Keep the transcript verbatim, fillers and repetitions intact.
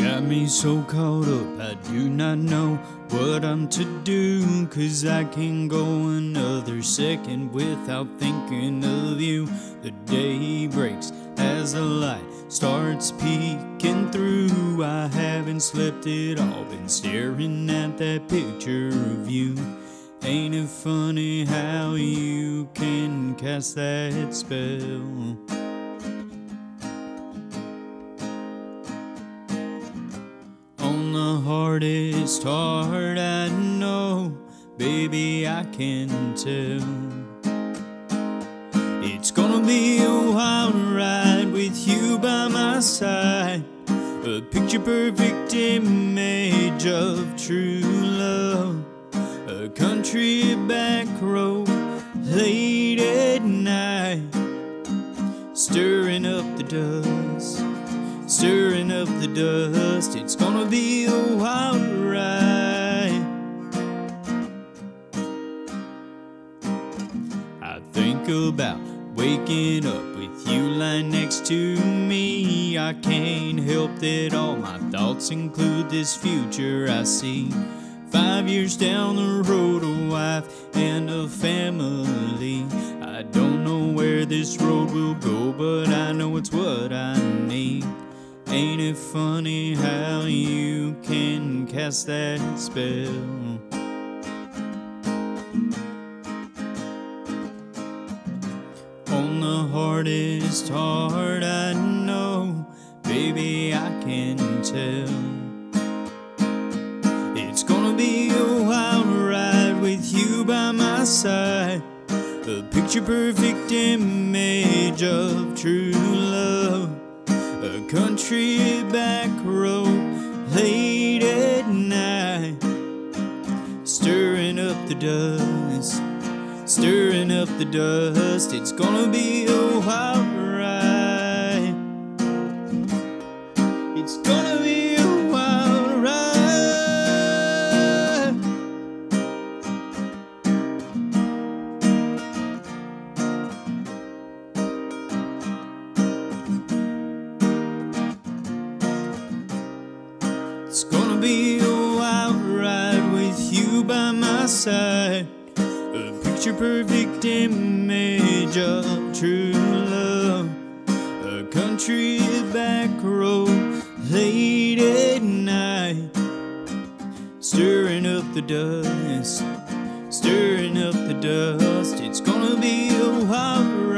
Got me so caught up, I do not know what I'm to do, 'cause I can't go another second without thinking of you. The day breaks as the light starts peeking through. I haven't slept at all, been staring at that picture of you. Ain't it funny how you can cast that spell? On the hardest heart I know, baby, I can tell. It's gonna be a wild ride with you by my side, a picture-perfect image of true love. A country back road late at night, stirring up the dust, stirring up the dust. It's gonna be a wild ride. I think about waking up with you lying next to me. I can't help that all my thoughts include this future I see. Five years down the road, a wife and a family. I don't know where this road will go, but I know it's what I need. Ain't it funny how you can cast that spell? On the hardest heart I know, baby, I can tell. It's gonna be a wild ride with you by my side, a picture-perfect image of true love. A country back road late at night, stirring up the dust, stirring up the dust. It's gonna be a wild ride. It's gonna be a wild ride. It's gonna be a wild ride with you by my side, a picture-perfect image of true love. A country back road late at night, stirring up the dust, stirring up the dust. It's gonna be a wild ride.